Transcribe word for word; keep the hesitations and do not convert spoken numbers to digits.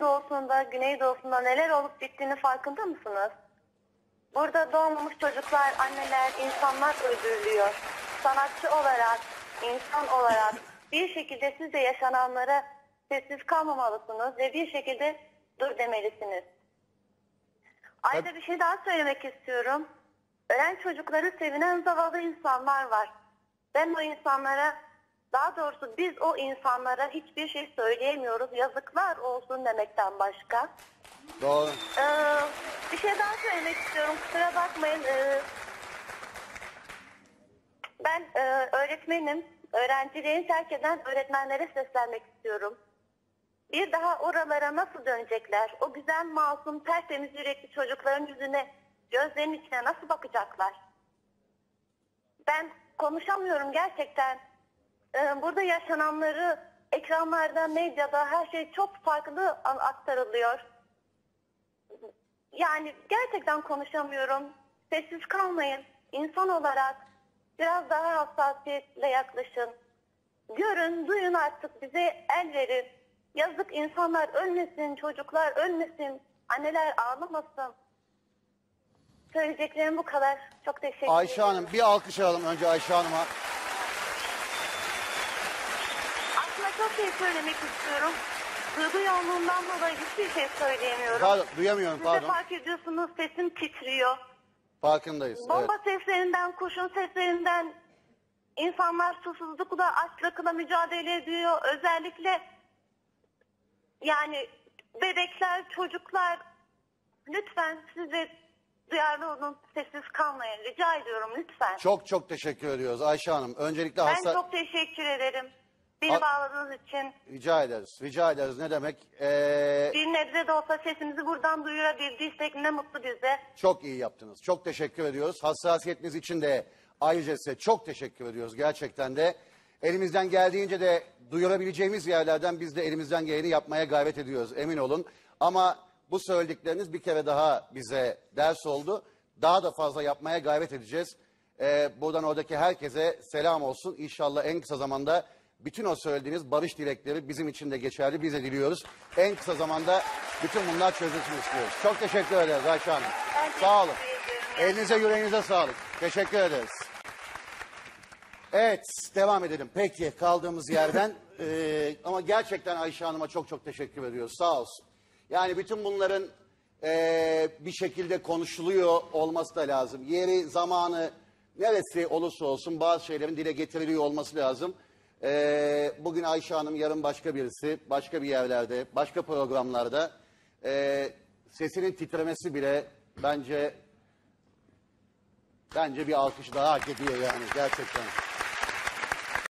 doğusunda, güneydoğusunda neler olup bittiğini farkında mısınız? Burada doğmamış çocuklar, anneler, insanlar öldürülüyor. Sanatçı olarak, insan olarak bir şekilde siz de yaşananlara sessiz kalmamalısınız ve bir şekilde dur demelisiniz. Ayrıca bir şey daha söylemek istiyorum. Ölen çocukları sevinen zavallı insanlar var. Ben o insanlara, daha doğrusu biz o insanlara hiçbir şey söyleyemiyoruz. Yazıklar olsun demekten başka. Doğru. Ee, bir şey daha söylemek istiyorum. Kusura bakmayın. Ee, ben e, öğretmenim. Öğrencilerini terk eden öğretmenlere seslenmek istiyorum. Bir daha oralara nasıl dönecekler? O güzel, masum, tertemiz yürekli çocukların yüzüne, gözlerinin içine nasıl bakacaklar? Ben konuşamıyorum gerçekten. Ee, burada yaşananları ekranlarda, medyada her şey çok farklı aktarılıyor. Yani gerçekten konuşamıyorum. Sessiz kalmayın. İnsan olarak biraz daha hassasiyetle yaklaşın. Görün, duyun artık, bize el verin. Yazık, insanlar ölmesin, çocuklar ölmesin, anneler ağlamasın. Söyleyeceklerim bu kadar. Çok teşekkür ederim. Ayşe Hanım, bir alkış alalım önce Ayşe Hanım'a. Aslında çok şey söylemek istiyorum. Duygu yoğunluğundan dolayı hiçbir şey söyleyemiyorum. Pardon, duyamıyorum, Siz pardon. de fark ediyorsunuz, sesim titriyor. Farkındayız. Bomba Evet. seslerinden, kurşun seslerinden insanlar susuzlukla, açlıkla mücadele ediyor. Özellikle yani bebekler, çocuklar, lütfen siz de duyarlı olun, sessiz kalmayın. Rica ediyorum lütfen. Çok çok teşekkür ediyoruz Ayşe Hanım. Öncelikle Ben hasta... çok teşekkür ederim. Beni A- bağladığınız için. Rica ederiz, rica ederiz. Ne demek? Ee, Bir nebze de olsa sesimizi buradan duyurabildiysek ne mutlu bize. çok iyi yaptınız. Çok teşekkür ediyoruz. Hassasiyetiniz için de ayrıca size çok teşekkür ediyoruz gerçekten de. Elimizden geldiğince de duyurabileceğimiz yerlerden biz de elimizden geleni yapmaya gayret ediyoruz, emin olun. Ama bu söyledikleriniz bir kere daha bize ders oldu. Daha da fazla yapmaya gayret edeceğiz. Ee, buradan oradaki herkese selam olsun. İnşallah en kısa zamanda bütün o söylediğiniz barış dilekleri bizim için de geçerli. Biz de diliyoruz. En kısa zamanda bütün bunlar çözülsün istiyoruz. Çok teşekkür ederiz Ayşe Hanım. Ben Sağ olun. teşekkür ederim. Elinize yüreğinize sağlık. Teşekkür ederiz. Evet, devam edelim. Peki, kaldığımız yerden. Ee, ama gerçekten Ayşe Hanım'a çok çok teşekkür ediyoruz. Sağ olsun. Yani bütün bunların ee, bir şekilde konuşuluyor olması da lazım. Yeri, zamanı, neresi olursa olsun bazı şeylerin dile getiriliyor olması lazım. Ee, bugün Ayşe Hanım, yarın başka birisi, başka bir yerlerde, başka programlarda ee, sesinin titremesi bile bence bence bir alkış daha hak ediyor yani gerçekten.